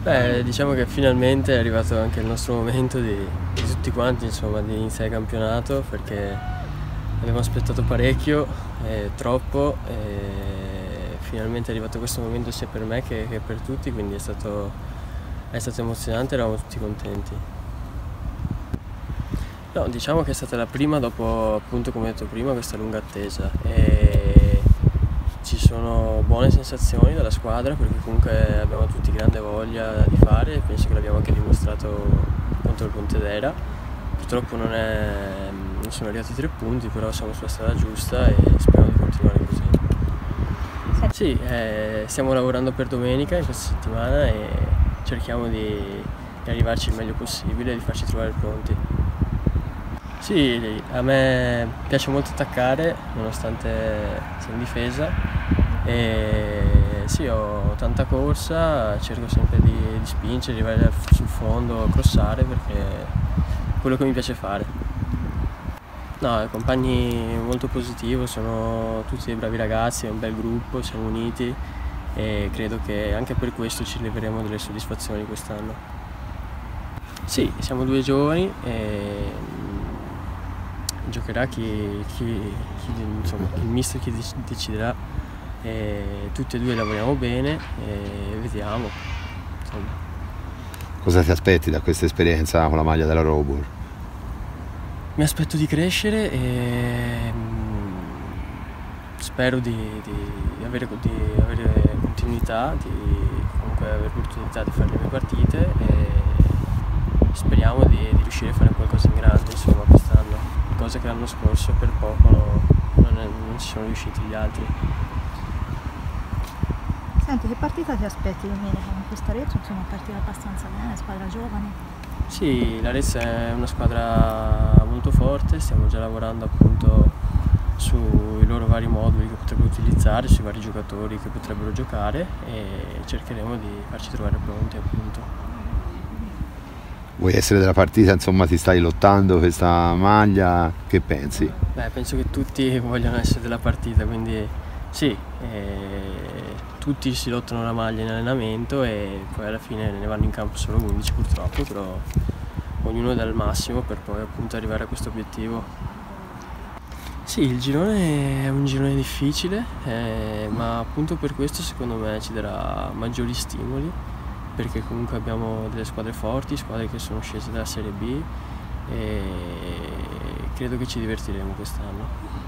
Beh, diciamo che finalmente è arrivato anche il nostro momento di tutti quanti, insomma, di iniziare il campionato, perché abbiamo aspettato parecchio, troppo, e finalmente è arrivato questo momento sia per me che per tutti, quindi è stato emozionante, eravamo tutti contenti. No, diciamo che è stata la prima dopo, appunto, come ho detto prima, questa lunga attesa. E ci sono buone sensazioni dalla squadra, perché comunque abbiamo tutti grande voglia di fare e penso che l'abbiamo anche dimostrato contro il Pontedera. Purtroppo non sono arrivati 3 punti, però siamo sulla strada giusta e speriamo di continuare così. Sì, stiamo lavorando per domenica in questa settimana e cerchiamo di arrivarci il meglio possibile e di farci trovare pronti. Sì, a me piace molto attaccare, nonostante sia in difesa, e sì, ho tanta corsa, cerco sempre di spingere, arrivare sul fondo, crossare, perché è quello che mi piace fare. No, i compagni molto positivo, sono tutti dei bravi ragazzi, è un bel gruppo, siamo uniti e credo che anche per questo ci leveremo delle soddisfazioni quest'anno. Sì, siamo 2 giovani e giocherà insomma, il mister che deciderà, e tutti e 2 lavoriamo bene e vediamo. Insomma. Cosa ti aspetti da questa esperienza con la maglia della Robur? Mi aspetto di crescere e spero di avere continuità, di comunque avere l'opportunità di fare le mie partite e speriamo di riuscire a fare qualcosa in grande, insomma, quest'anno, cosa che l'anno scorso per poco non ci sono riusciti gli altri. Senti, che partita ti aspetti domenica con questa Arezzo? Insomma, partita abbastanza bene, squadra giovane. Sì, l'Arezzo è una squadra molto forte, stiamo già lavorando appunto sui loro vari moduli che potrebbero utilizzare, sui vari giocatori che potrebbero giocare e cercheremo di farci trovare pronti, appunto. Vuoi essere della partita, insomma ti stai lottando questa maglia, che pensi? Beh, penso che tutti vogliano essere della partita, quindi sì, tutti si lottano la maglia in allenamento e poi alla fine ne vanno in campo solo 11 purtroppo, però ognuno dà il massimo per poi appunto arrivare a questo obiettivo. Sì, il girone è un girone difficile, ma appunto per questo secondo me ci darà maggiori stimoli, perché comunque abbiamo delle squadre forti, squadre che sono scese dalla Serie B e credo che ci divertiremo quest'anno.